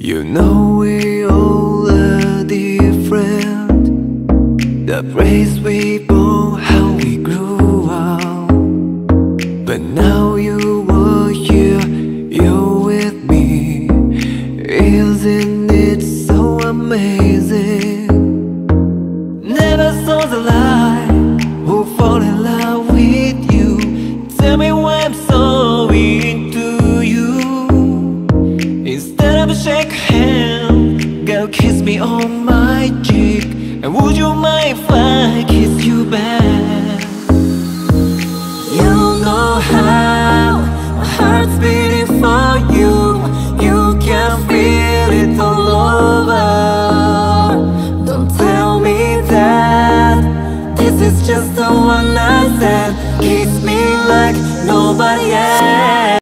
You know we all are different. The place we born, how we grew up. But now you are here, you're with me. Isn't it so amazing? Never saw the light who fall in love with you. Tell me why I'm so into you. Instead of a shake hand, girl, kiss me on my cheek. And would you mind if I kiss you back? You know how my heart's beating for you. You can feel it all over. Don't tell me that this is just the one I said. Kiss me like nobody else.